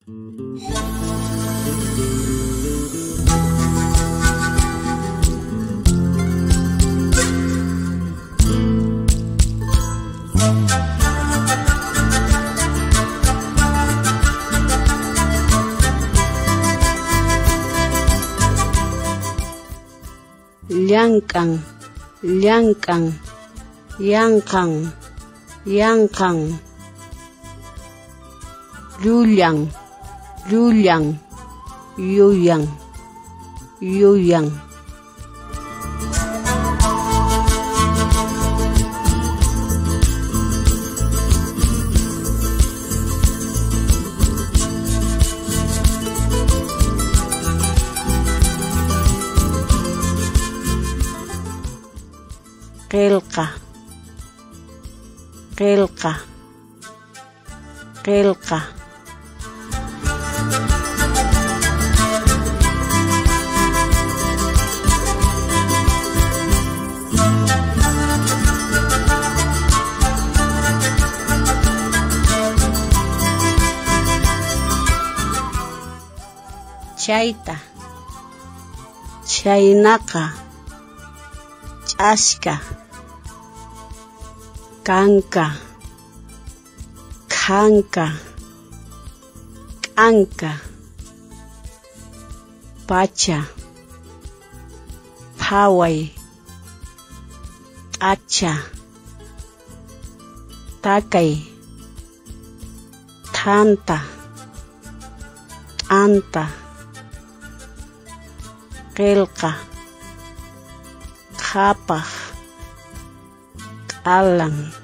Llangkang, llangkang, yangkang, yangkang. Llullang, llullang, llullang, llullang. Qillqa, qillqa, qillqa. Chayta, chaynaqa, ch'ashka, kanka, khanka, k'anka, pacha, phaway, t'acha, takay, thanta, t'anta, qillqa, qhapaq, q'alan.